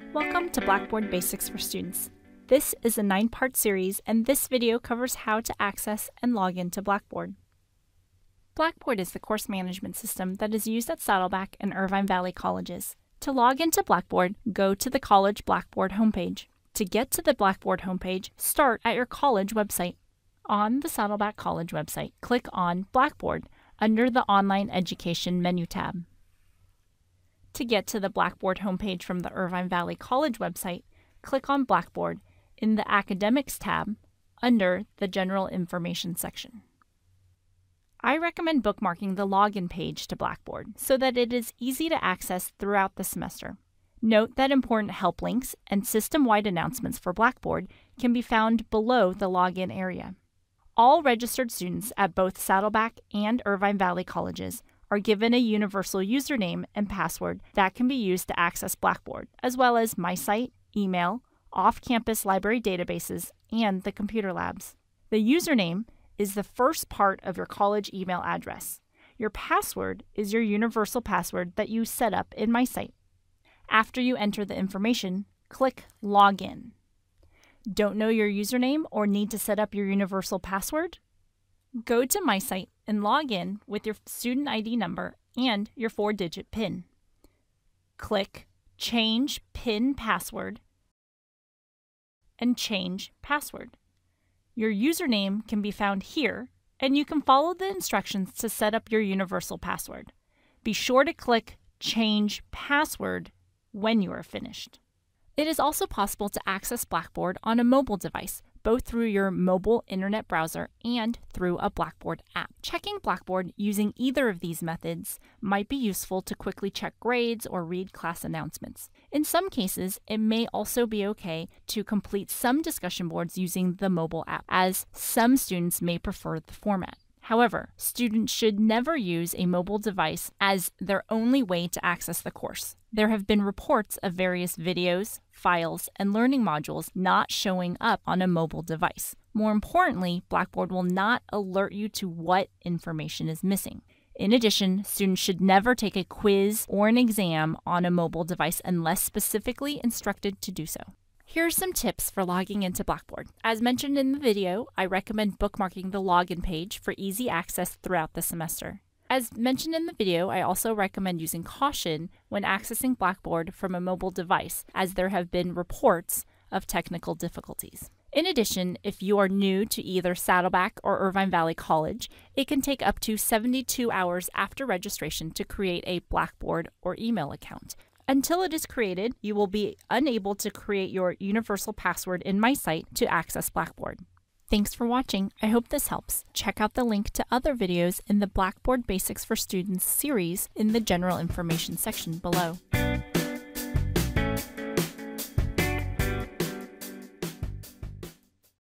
Welcome to Blackboard Basics for Students. This is a 9-part series, and this video covers how to access and log into Blackboard. Blackboard is the course management system that is used at Saddleback and Irvine Valley colleges. To log into Blackboard, go to the college Blackboard homepage. To get to the Blackboard homepage, start at your college website. On the Saddleback College website, click on Blackboard under the Online Education menu tab. To get to the Blackboard homepage from the Irvine Valley College website, click on Blackboard in the Academics tab under the General Information section. I recommend bookmarking the login page to Blackboard so that it is easy to access throughout the semester. Note that important help links and system-wide announcements for Blackboard can be found below the login area. All registered students at both Saddleback and Irvine Valley colleges are given a universal username and password that can be used to access Blackboard, as well as MySite, email, off-campus library databases, and the computer labs. The username is the first part of your college email address. Your password is your universal password that you set up in MySite. After you enter the information, click Login. Don't know your username or need to set up your universal password? Go to MySite and log in with your student ID number and your 4-digit PIN. Click Change PIN Password and change password. Your username can be found here, and you can follow the instructions to set up your universal password. Be sure to click Change Password when you are finished. It is also possible to access Blackboard on a mobile device, both through your mobile internet browser and through a Blackboard app. Checking Blackboard using either of these methods might be useful to quickly check grades or read class announcements. In some cases, it may also be okay to complete some discussion boards using the mobile app, as some students may prefer the format. However, students should never use a mobile device as their only way to access the course. There have been reports of various videos, files, and learning modules not showing up on a mobile device. More importantly, Blackboard will not alert you to what information is missing. In addition, students should never take a quiz or an exam on a mobile device unless specifically instructed to do so. Here are some tips for logging into Blackboard. As mentioned in the video, I recommend bookmarking the login page for easy access throughout the semester. As mentioned in the video, I also recommend using caution when accessing Blackboard from a mobile device, as there have been reports of technical difficulties. In addition, if you are new to either Saddleback or Irvine Valley College, it can take up to 72 hours after registration to create a Blackboard or email account. Until it is created, you will be unable to create your universal password in MySite to access Blackboard. Thanks for watching. I hope this helps. Check out the link to other videos in the Blackboard Basics for Students series in the General Information section below.